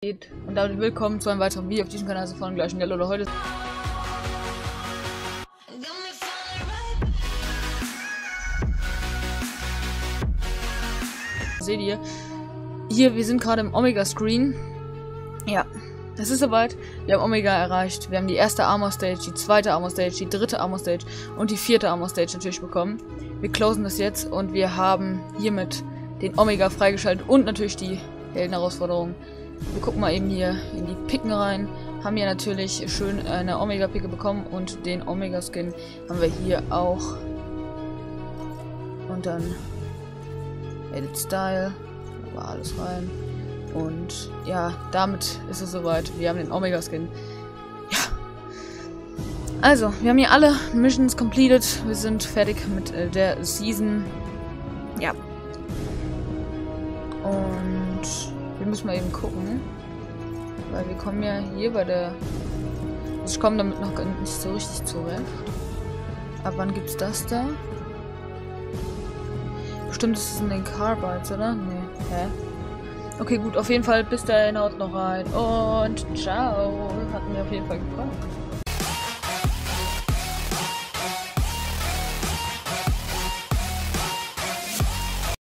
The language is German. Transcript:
Und damit willkommen zu einem weiteren Video auf diesem Kanal von gleichen Geld oder heute. Seht ihr, hier, wir sind gerade im Omega Screen. Ja, es ist soweit. Wir haben Omega erreicht. Wir haben die erste Armor Stage, die zweite Armor Stage, die dritte Armor Stage und die vierte Armor Stage natürlich bekommen. Wir closen das jetzt und wir haben hiermit den Omega freigeschaltet und natürlich die Heldenherausforderung. Wir gucken mal eben hier in die Picken rein. Haben hier natürlich schön eine Omega-Picke bekommen und den Omega-Skin haben wir hier auch. Und dann Edit Style. Da war alles rein. Und ja, damit ist es soweit. Wir haben den Omega-Skin. Ja. Also, wir haben hier alle Missions completed. Wir sind fertig mit der Season. Ja. Und wir müssen mal eben gucken. Weil wir kommen ja hier bei der... Ich komme damit noch nicht so richtig zurecht. Ab wann gibt's das da? Bestimmt ist es in den Carbides, oder? Nee. Hä? Okay, gut. Auf jeden Fall bis dahin, haut noch rein. Und ciao. Hat mir auf jeden Fall gefallen.